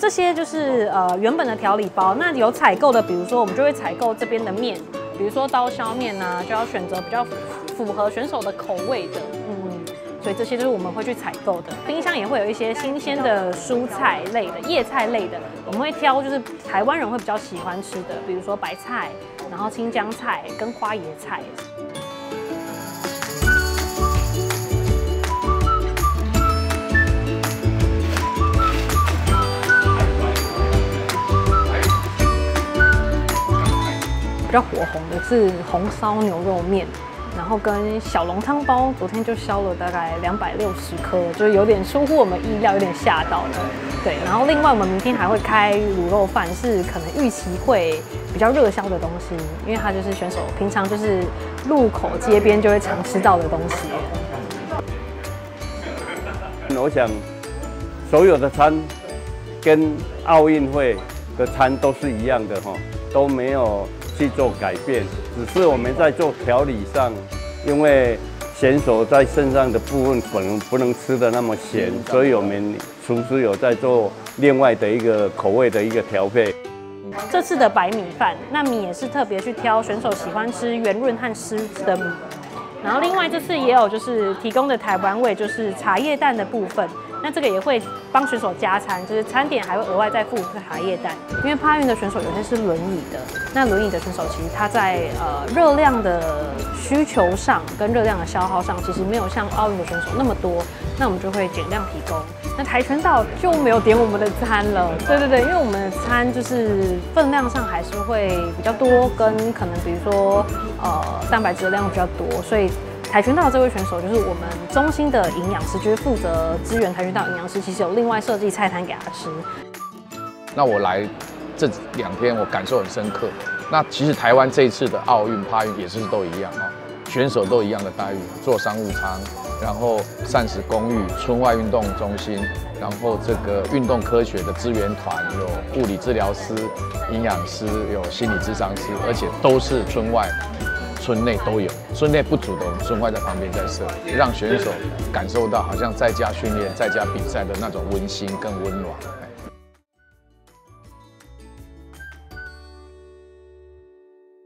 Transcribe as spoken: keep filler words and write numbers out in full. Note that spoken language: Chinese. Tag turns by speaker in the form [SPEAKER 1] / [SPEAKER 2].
[SPEAKER 1] 这些就是呃原本的调理包。那有采购的，比如说我们就会采购这边的面，比如说刀削面啊，就要选择比较符合选手的口味的，嗯，所以这些就是我们会去采购的。冰箱也会有一些新鲜的蔬菜类的、叶菜类的，我们会挑就是台湾人会比较喜欢吃的，比如说白菜，然后青江菜跟花椰菜。比较火红的是红烧牛肉面，然后跟小笼汤包，昨天就烧了大概两百六十颗，就是有点出乎我们意料，有点吓到了。对，然后另外我们明天还会开卤肉饭，是可能预期会比较热销的东西，因为它就是选手平常就是路口街边就会常吃到的东西。
[SPEAKER 2] 我想所有的餐跟奥运会的餐都是一样的哈，都没有去做改变，只是我们在做调理上，因为选手在身上的部分可能不能吃的那么咸，所以我们厨师有在做另外的一个口味的一个调配。
[SPEAKER 1] 这次的白米饭，那米也是特别去挑选手喜欢吃圆润和湿的米。然后另外这次也有就是提供的台湾味，就是茶叶蛋的部分。那这个也会帮选手加餐，就是餐点还会额外再附茶叶蛋。因为帕运的选手有些是轮椅的，那轮椅的选手其实他在呃热量的需求上跟热量的消耗上，其实没有像奥运的选手那么多，那我们就会减量提供。那跆拳道就没有点我们的餐了，对对对，因为我们的餐就是分量上还是会比较多，跟可能比如说呃蛋白质的量比较多，所以。跆拳道这位选手就是我们中心的营养师，就是负责支援跆拳道营养师，其实有另外设计菜单给他吃。
[SPEAKER 3] 那我来这两天，我感受很深刻。那其实台湾这一次的奥运、帕运也是都一样哦，选手都一样的待遇，做商务舱，然后膳食公寓、村外运动中心，然后这个运动科学的支援团，有物理治疗师、营养师，有心理咨商师，而且都是村外。村内都有，村内不足的，我们村外在旁边在设，让选手感受到好像在家训练、在家比赛的那种温馨跟温暖。